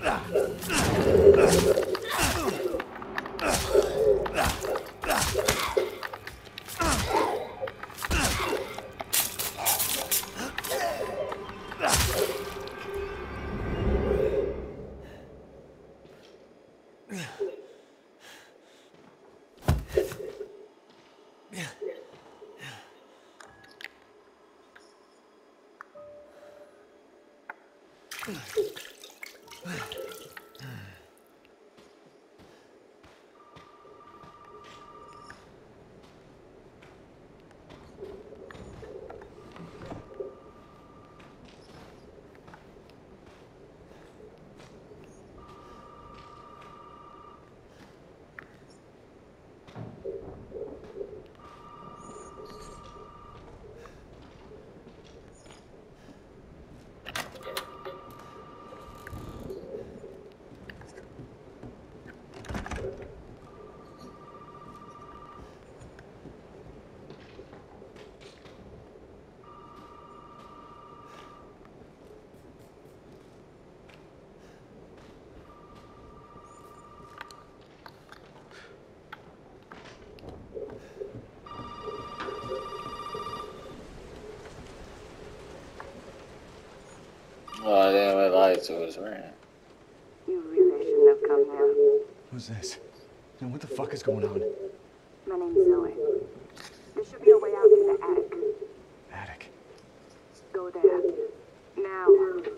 Oh, I didn't realize it was raining. You really shouldn't have come here. Who's this? And what the fuck is going on? My name's Zoe. There should be a way out to the attic. Attic. Go there. Now.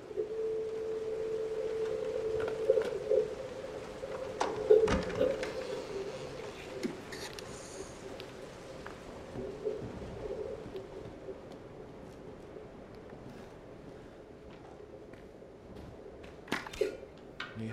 Mia?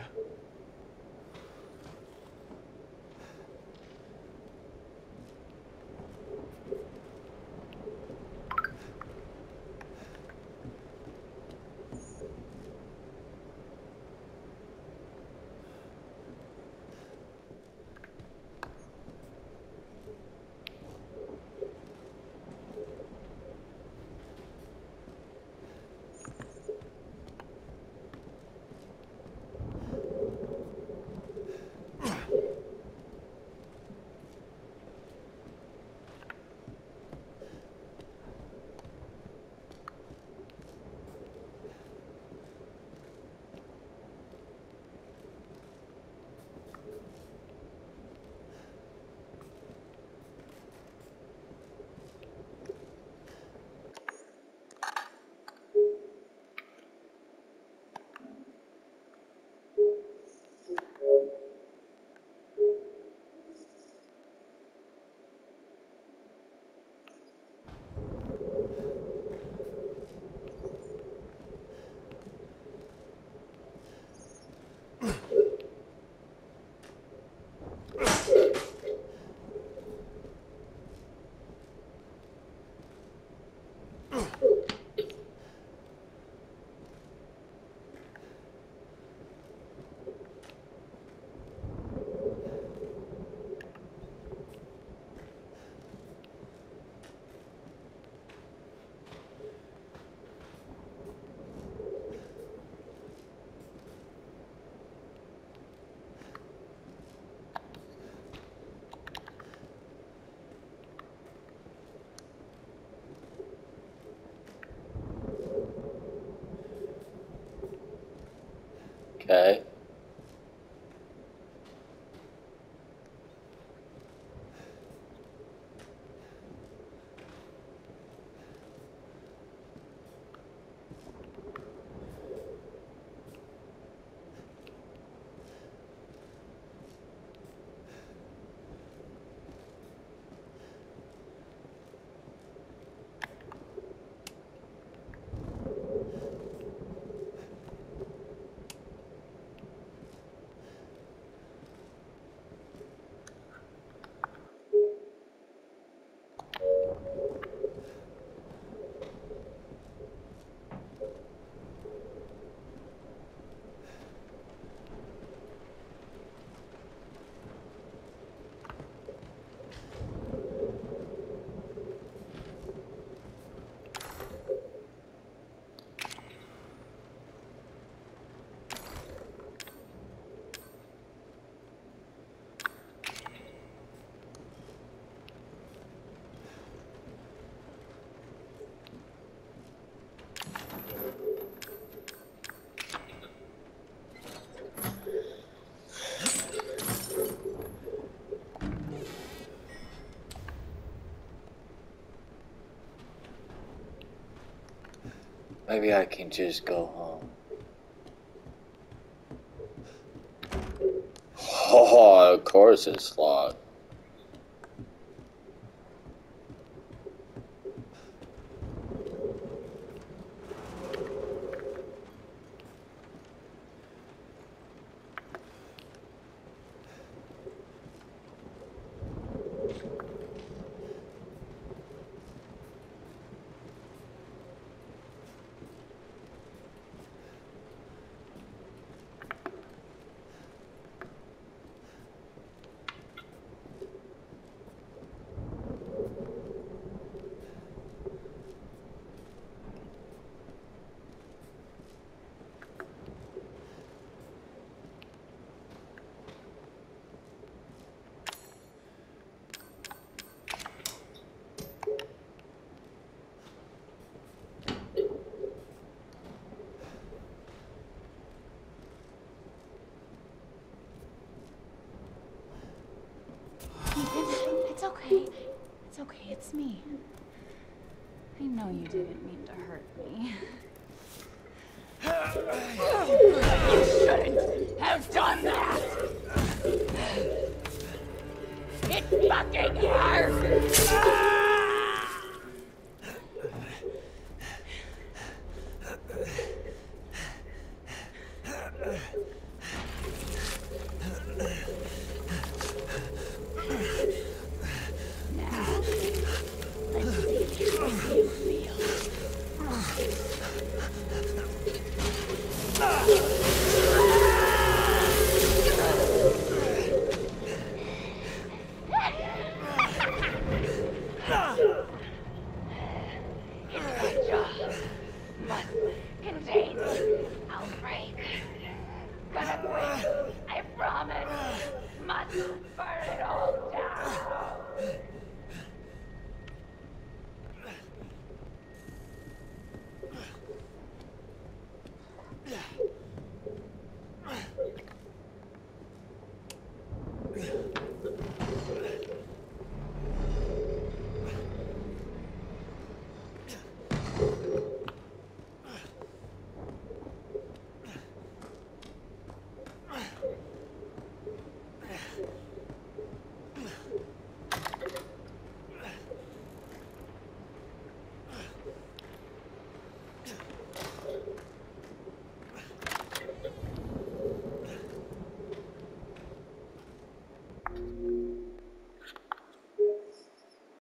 Okay. Maybe I can just go home. Oh, of course it's locked. It's okay. It's okay. It's me. I know you didn't mean to hurt me. You shouldn't have done that! It fucking hurt! Now, let's see how you feel. Must contain outbreak. Gonna quit, I promise. Must burn it all